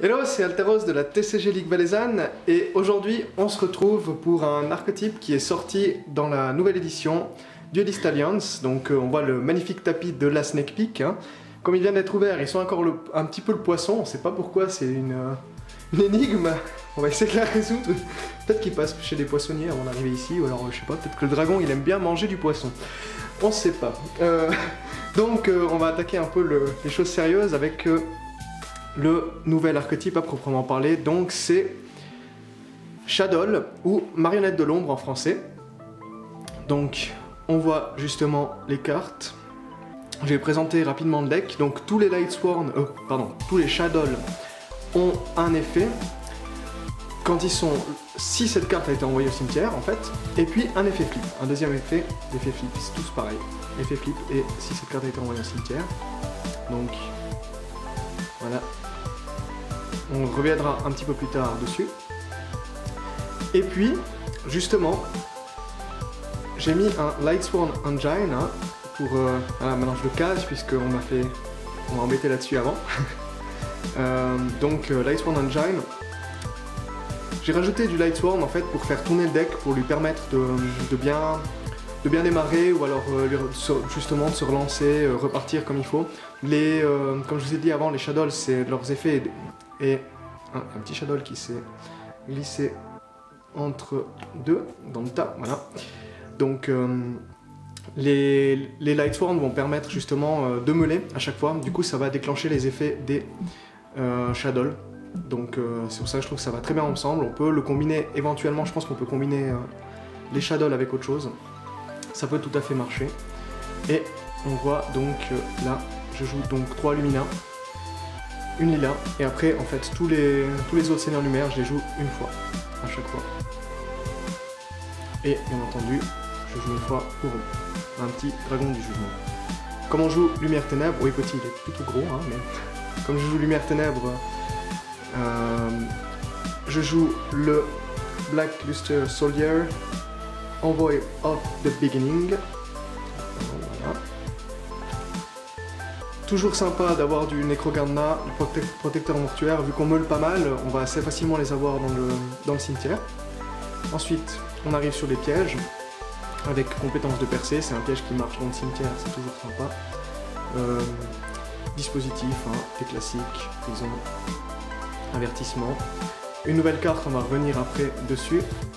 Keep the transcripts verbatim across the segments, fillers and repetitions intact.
Hello, c'est Alteros de la T C G Ligue Valaisanne et aujourd'hui on se retrouve pour un archétype qui est sorti dans la nouvelle édition Duelist Alliance. Donc euh, on voit le magnifique tapis de la Snake Peak. Hein. Comme il vient d'être ouvert, ils sont encore le, un petit peu le poisson, on sait pas pourquoi, c'est une, euh, une énigme. On va essayer de la résoudre. Peut-être qu'il passe chez les poissonniers avant d'arriver ici, ou alors je sais pas, peut-être que le dragon il aime bien manger du poisson. On sait pas. Euh, donc euh, on va attaquer un peu le, les choses sérieuses avec euh, le nouvel archétype à proprement parler. Donc c'est Shadoll ou Marionnette de l'ombre en français. Donc on voit justement les cartes. Je vais présenter rapidement le deck. Donc tous les Lightsworn, euh, pardon, tous les Shadoll ont un effet quand ils sont, si cette carte a été envoyée au cimetière en fait, et puis un effet flip, un deuxième effet, l'effet flip, c'est tous pareil, effet flip et si cette carte a été envoyée au cimetière. Donc voilà, on reviendra un petit peu plus tard dessus. Et puis justement, j'ai mis un Lightsworn Engine hein, pour, euh, voilà, maintenant je le case puisqu'on m'a fait, on m'a embêté là-dessus avant. euh, donc euh, Lightsworn Engine. J'ai rajouté du Lightsworn en fait pour faire tourner le deck, pour lui permettre de, de, bien, de bien démarrer ou alors euh, justement de se relancer, euh, repartir comme il faut. Les, euh, comme je vous ai dit avant, les Shadows, c'est leurs effets et, et un, un petit Shadoll qui s'est glissé entre deux dans le tas, voilà. Donc euh, les, les Lightsworn vont permettre justement euh, de meuler à chaque fois, du coup ça va déclencher les effets des euh, Shadoll. Donc euh, c'est pour ça que je trouve que ça va très bien ensemble. On peut le combiner éventuellement, je pense qu'on peut combiner euh, les Shadoll avec autre chose. Ça peut tout à fait marcher. Et on voit donc euh, là, je joue donc trois Lumina, une Lila, et après en fait tous les, tous les autres Seigneurs Lumière, je les joue une fois, à chaque fois. Et bien entendu, je joue une fois pour eux, un petit Dragon du Jugement. Comme on joue Lumière Ténèbres, oui petit, il est plutôt gros, hein, mais comme je joue Lumière Ténèbres, Euh, je joue le Black Luster Soldier, Envoy of the Beginning. Voilà. Toujours sympa d'avoir du Necrogardna, du prote protecteur mortuaire, vu qu'on meule pas mal, on va assez facilement les avoir dans le, dans le cimetière. Ensuite, on arrive sur les pièges, avec compétence de percée, c'est un piège qui marche dans le cimetière, c'est toujours sympa. Euh, dispositif, hein, des classiques, prison. Avertissement. Une nouvelle carte, on va revenir après dessus.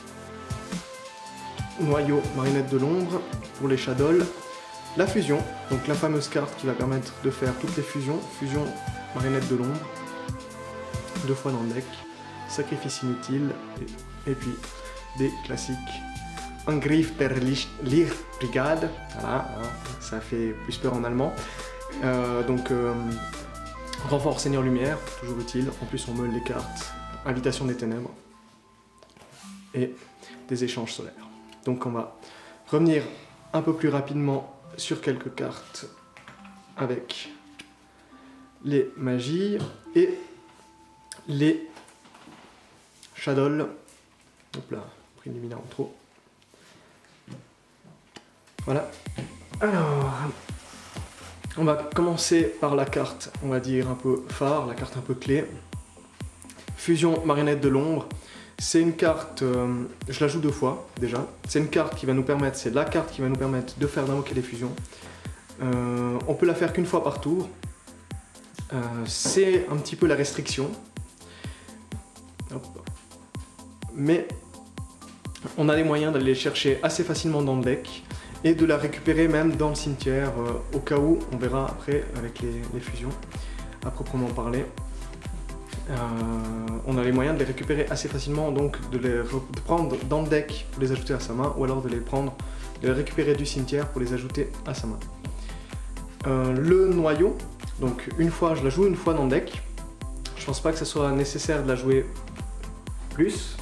Noyau, Marionnette de l'ombre pour les Shadoll. La fusion, donc la fameuse carte qui va permettre de faire toutes les fusions. Fusion, Marionnette de l'ombre. Deux fois dans le deck. Sacrifice inutile. Et, et puis des classiques. Angriff per Lichtbrigade. Voilà, ça fait plus peur en allemand. Euh, donc. Euh, Renfort Seigneur Lumière, toujours utile. En plus, on meule les cartes. Invitation des Ténèbres. Et des échanges solaires. Donc, on va revenir un peu plus rapidement sur quelques cartes avec les magies et les Shadoll. Hop là, pris une lumière en trop. Voilà. Alors. On va commencer par la carte, on va dire un peu phare, la carte un peu clé. Fusion Marionnette de l'ombre. C'est une carte, euh, je la joue deux fois déjà. C'est une carte qui va nous permettre, c'est la carte qui va nous permettre de faire d'invoquer les fusions. Euh, on peut la faire qu'une fois par tour. Euh, c'est un petit peu la restriction. Hop. Mais on a les moyens d'aller les chercher assez facilement dans le deck. Et de la récupérer même dans le cimetière, euh, au cas où, on verra après avec les, les fusions, à proprement parler. Euh, on a les moyens de les récupérer assez facilement, donc de les de prendre dans le deck pour les ajouter à sa main, ou alors de les prendre, de les récupérer du cimetière pour les ajouter à sa main. Euh, le noyau, donc une fois, je la joue une fois dans le deck. Je pense pas que ce soit nécessaire de la jouer plus.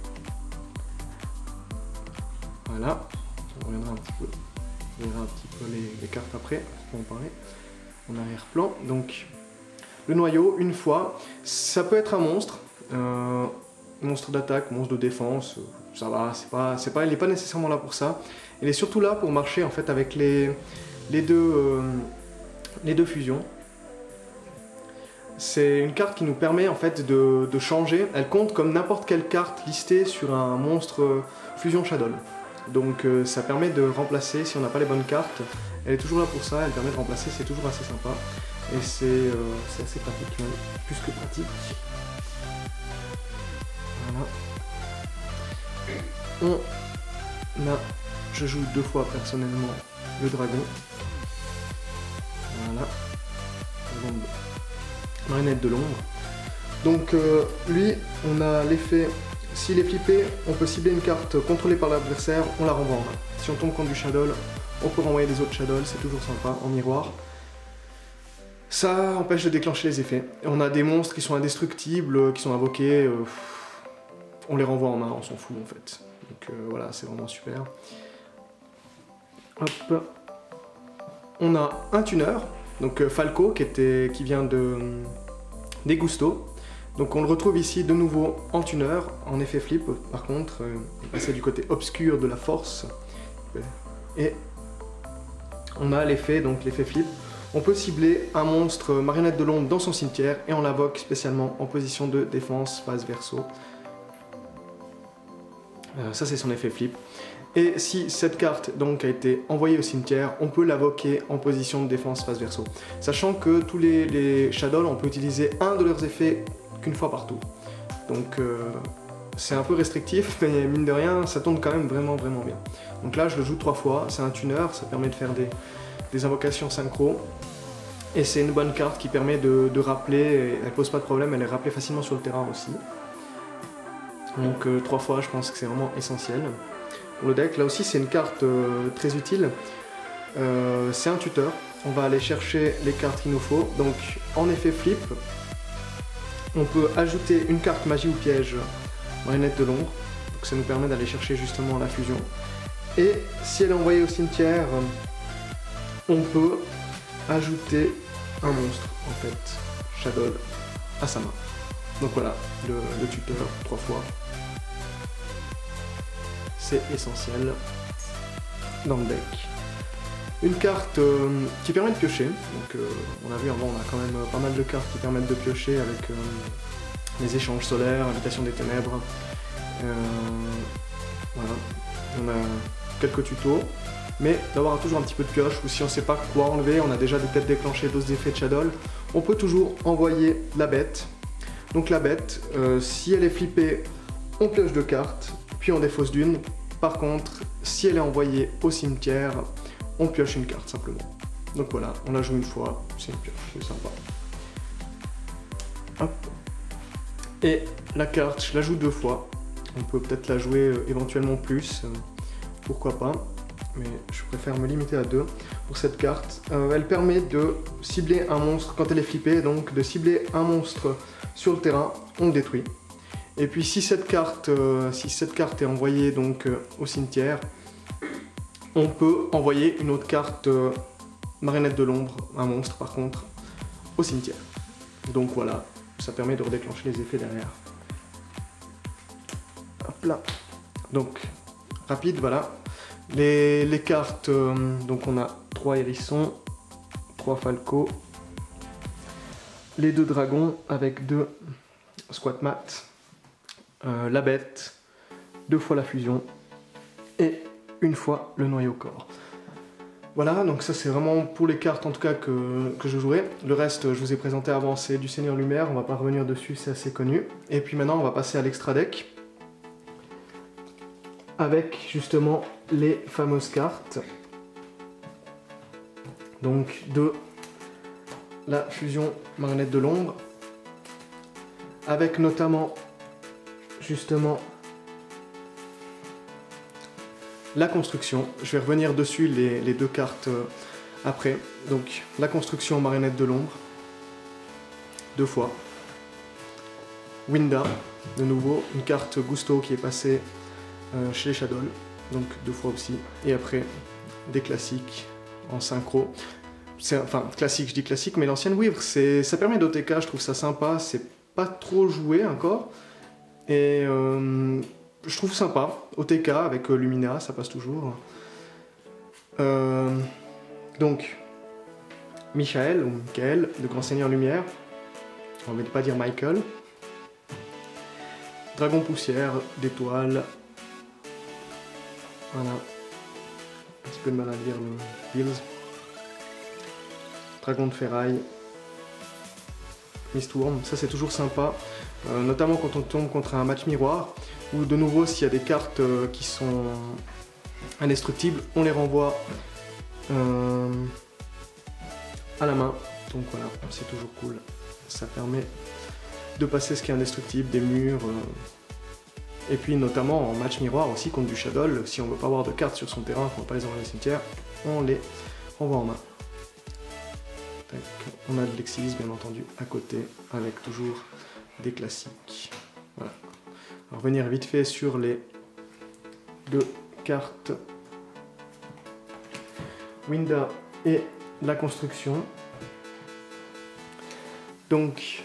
Voilà. On reviendra un petit peu, on verra un petit peu les, les cartes après, pour en parler, en arrière-plan. Donc, le noyau, une fois, ça peut être un monstre, euh, monstre d'attaque, monstre de défense, ça va, c'est pas, c'est pas, il n'est pas nécessairement là pour ça. Il est surtout là pour marcher en fait avec les, les, deux, euh, les deux fusions. C'est une carte qui nous permet en fait de, de changer. Elle compte comme n'importe quelle carte listée sur un monstre Fusion Shadow. Donc euh, ça permet de remplacer, si on n'a pas les bonnes cartes, elle est toujours là pour ça, elle permet de remplacer, c'est toujours assez sympa. Et c'est euh, assez pratique, même, plus que pratique. Voilà. On a, je joue deux fois personnellement le dragon. Voilà. Marionnette de l'ombre. Donc euh, lui, on a l'effet, s'il est flippé, on peut cibler une carte contrôlée par l'adversaire, on la renvoie en main. Si on tombe contre du Shadow, on peut renvoyer des autres Shadow, c'est toujours sympa, en miroir. Ça empêche de déclencher les effets. Et on a des monstres qui sont indestructibles, qui sont invoqués, euh, on les renvoie en main, on s'en fout en fait. Donc euh, voilà, c'est vraiment super. Hop. On a un tuner, donc euh, Falco, qui, était, qui vient de des Gusto. Donc on le retrouve ici de nouveau en tuner, en effet flip. Par contre, euh, il est passé du côté obscur de la force. Et on a l'effet, donc l'effet flip. On peut cibler un monstre marionnette de l'ombre dans son cimetière et on l'invoque spécialement en position de défense face verso. Euh, ça c'est son effet flip. Et si cette carte donc a été envoyée au cimetière, on peut l'invoquer en position de défense face verso. Sachant que tous les, les Shadow, on peut utiliser un de leurs effets qu'une fois par tour. Donc euh, c'est un peu restrictif, mais mine de rien, ça tourne quand même vraiment vraiment bien. Donc là je le joue trois fois, c'est un tuner, ça permet de faire des, des invocations synchro. Et c'est une bonne carte qui permet de, de rappeler, elle pose pas de problème, elle est rappelée facilement sur le terrain aussi. Donc euh, trois fois je pense que c'est vraiment essentiel. Pour le deck, là aussi c'est une carte euh, très utile. Euh, c'est un tuteur, on va aller chercher les cartes qu'il nous faut. Donc en effet flip, on peut ajouter une carte magie ou piège marionnette de l'ombre. Donc ça nous permet d'aller chercher justement la fusion. Et si elle est envoyée au cimetière, on peut ajouter un monstre en fait, Shadow, à sa main. Donc voilà, le, le tuteur trois fois. C'est essentiel dans le deck. Une carte euh, qui permet de piocher. Donc euh, on a vu avant, on a quand même pas mal de cartes qui permettent de piocher avec euh, les échanges solaires, Invitation des ténèbres. Euh, voilà, on a quelques tutos. Mais d'avoir toujours un petit peu de pioche, ou si on ne sait pas quoi enlever, on a déjà des têtes déclenchées, d'autres effets de Shadow, on peut toujours envoyer la bête. Donc la bête, euh, si elle est flippée, on pioche deux cartes, puis on défausse d'une. Par contre, si elle est envoyée au cimetière, on pioche une carte simplement. Donc voilà, on la joue une fois, c'est une pioche, c'est sympa. Hop. Et la carte, je la joue deux fois. On peut peut-être la jouer euh, éventuellement plus, euh, pourquoi pas. Mais je préfère me limiter à deux pour cette carte. Euh, elle permet de cibler un monstre quand elle est flippée, donc de cibler un monstre sur le terrain, on le détruit. Et puis si cette carte, euh, si cette carte est envoyée donc euh, au cimetière, on peut envoyer une autre carte euh, marionnette de l'ombre, un monstre par contre, au cimetière. Donc voilà, ça permet de redéclencher les effets derrière. Hop là. Donc rapide, voilà. Les, les cartes, euh, donc on a trois hérissons, trois falcos, les deux dragons avec deux squat mat, euh, la bête, deux fois la fusion et une fois le noyau corps. Voilà, donc ça c'est vraiment pour les cartes en tout cas que, que je jouerai. Le reste, je vous ai présenté avant, c'est du Seigneur Lumière, on va pas revenir dessus, c'est assez connu. Et puis maintenant on va passer à l'extra deck, avec justement les fameuses cartes. Donc de la fusion marionnette de l'ombre, avec notamment justement la construction. Je vais revenir dessus les, les deux cartes euh, après. Donc la construction marionnette de l'ombre, deux fois. Winda, de nouveau, une carte Gusto qui est passée euh, chez les Shadow, donc deux fois aussi. Et après, des classiques en synchro. Enfin, classique, je dis classique, mais l'ancienne Weaver, ça permet d'O T K, je trouve ça sympa, c'est pas trop joué encore. Et euh, je trouve sympa, O T K avec euh, Lumina, ça passe toujours. Euh, donc, Michael, ou Michael, de Grand Seigneur Lumière. on ne va pas dire Michael. Dragon poussière, d'étoiles. Voilà. Un petit peu de mal à lire le Bills. Dragon de ferraille. Mistworm, ça c'est toujours sympa, euh, notamment quand on tombe contre un match miroir, ou de nouveau s'il y a des cartes euh, qui sont indestructibles, on les renvoie euh, à la main. Donc voilà, c'est toujours cool. Ça permet de passer ce qui est indestructible, des murs. Euh, et puis notamment en match miroir aussi contre du Shadow, si on ne veut pas avoir de cartes sur son terrain, qu'on ne veut pas les envoyer au cimetière, on les renvoie en main. Tac. On a de l'Exilis bien entendu à côté, avec toujours des classiques. Voilà. On va revenir vite fait sur les deux cartes Winda et la construction. Donc,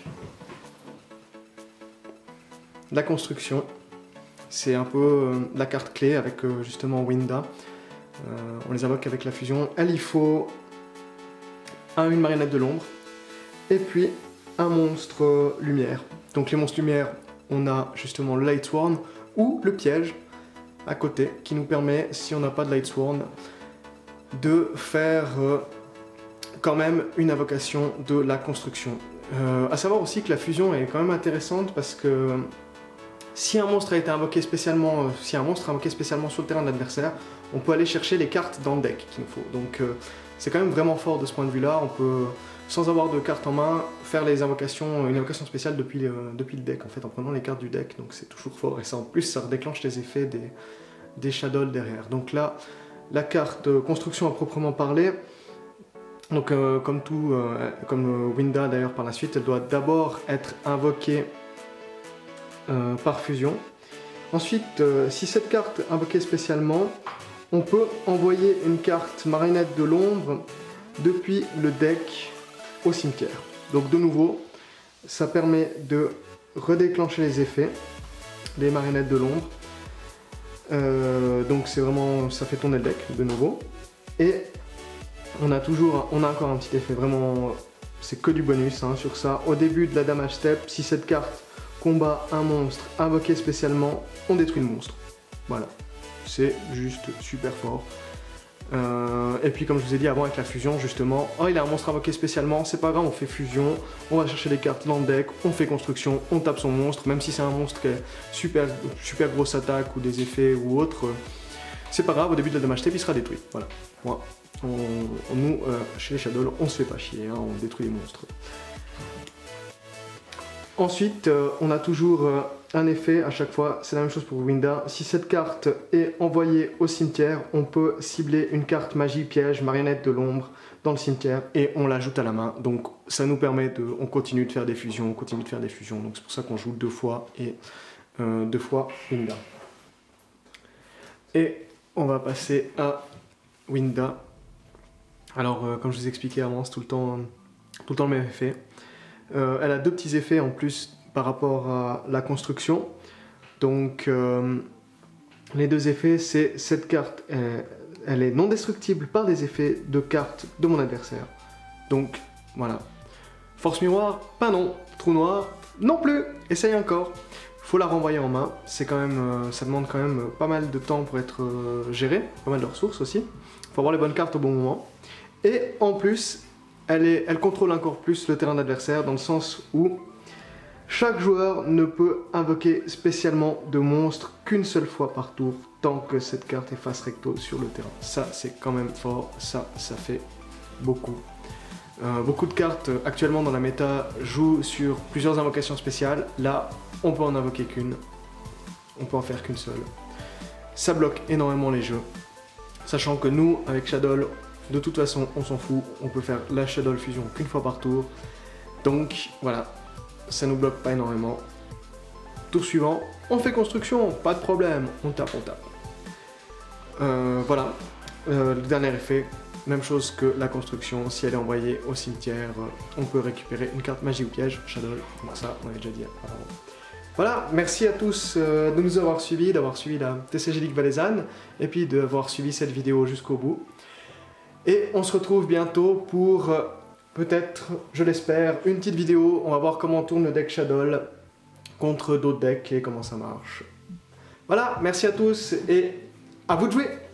la construction, c'est un peu euh, la carte clé avec euh, justement Winda. Euh, on les invoque avec la fusion. Elle, il faut un, une marionnette de l'ombre et puis un monstre euh, lumière. Donc les monstres lumière, on a justement le Lightsworn ou le piège à côté qui nous permet, si on n'a pas de Lightsworn, de faire euh, quand même une invocation de la construction. Euh, à savoir aussi que la fusion est quand même intéressante parce que si un monstre a été invoqué spécialement, euh, si un monstre est invoqué spécialement sur le terrain de l'adversaire, on peut aller chercher les cartes dans le deck qu'il nous faut. Donc euh, c'est quand même vraiment fort de ce point de vue-là. On peut, sans avoir de cartes en main, faire les invocations, une invocation spéciale depuis, euh, depuis le deck en fait, en prenant les cartes du deck. Donc c'est toujours fort et ça en plus ça redéclenche les effets des, des Shadow derrière. Donc là, la carte euh, construction à proprement parler. Donc euh, comme tout, euh, comme euh, Winda d'ailleurs par la suite, elle doit d'abord être invoquée euh, par fusion. Ensuite, euh, si cette carte est invoquée spécialement, on peut envoyer une carte marionnette de l'ombre depuis le deck au cimetière. Donc de nouveau, ça permet de redéclencher les effets des marionnettes de l'ombre. Euh, donc c'est vraiment, ça fait tourner le deck de nouveau. Et on a toujours, on a encore un petit effet vraiment, c'est que du bonus hein, sur ça. Au début de la damage step, si cette carte combat un monstre invoqué spécialement, on détruit le monstre. Voilà, c'est juste super fort. Euh, et puis comme je vous ai dit avant avec la fusion justement, oh il a un monstre invoqué spécialement, c'est pas grave, on fait fusion, on va chercher des cartes dans le deck, on fait construction, on tape son monstre, même si c'est un monstre qui est super, super grosse attaque ou des effets ou autre, c'est pas grave, au début de la damage step il sera détruit. Voilà. Voilà. On, on, nous, euh, chez les Shadow, on se fait pas chier, hein, on détruit les monstres. Ensuite, euh, on a toujours euh, un effet à chaque fois, c'est la même chose pour Winda. Si cette carte est envoyée au cimetière, on peut cibler une carte magie, piège, marionnette de l'ombre dans le cimetière et on l'ajoute à la main. Donc ça nous permet de, on continue de faire des fusions, on continue de faire des fusions. Donc c'est pour ça qu'on joue deux fois et euh, deux fois Winda. Et on va passer à Winda. Alors, euh, comme je vous ai expliqué avant, c'est tout le temps, tout le temps le même effet. Euh, elle a deux petits effets en plus par rapport à la construction. Donc, euh, les deux effets, c'est cette carte, elle, elle est non destructible par des effets de cartes de mon adversaire. Donc, voilà. Force miroir, pas non. Trou noir, non plus. Essaye encore. Faut la renvoyer en main. C'est quand même, euh, ça demande quand même pas mal de temps pour être euh, géré, pas mal de ressources aussi. Faut avoir les bonnes cartes au bon moment. Et en plus, elle, est, elle contrôle encore plus le terrain d'adversaire dans le sens où chaque joueur ne peut invoquer spécialement de monstres qu'une seule fois par tour tant que cette carte est face recto sur le terrain. Ça, c'est quand même fort. Ça, ça fait beaucoup. Euh, beaucoup de cartes actuellement dans la méta jouent sur plusieurs invocations spéciales. Là, on peut en invoquer qu'une. On peut en faire qu'une seule. Ça bloque énormément les jeux. Sachant que nous, avec Shadow, de toute façon, on s'en fout, on peut faire la Shadow Fusion qu'une fois par tour. Donc, voilà, ça nous bloque pas énormément. Tour suivant, on fait construction, pas de problème, on tape, on tape. Euh, voilà, euh, le dernier effet, même chose que la construction, si elle est envoyée au cimetière, on peut récupérer une carte magie ou piège, Shadow, donc ça, on avait déjà dit avant. Voilà, merci à tous euh, de nous avoir suivis, d'avoir suivi la T C G League valaisanne, et puis d'avoir suivi cette vidéo jusqu'au bout. Et on se retrouve bientôt pour peut-être, je l'espère, une petite vidéo. On va voir comment tourne le deck Shadow contre d'autres decks et comment ça marche. Voilà, merci à tous et à vous de jouer!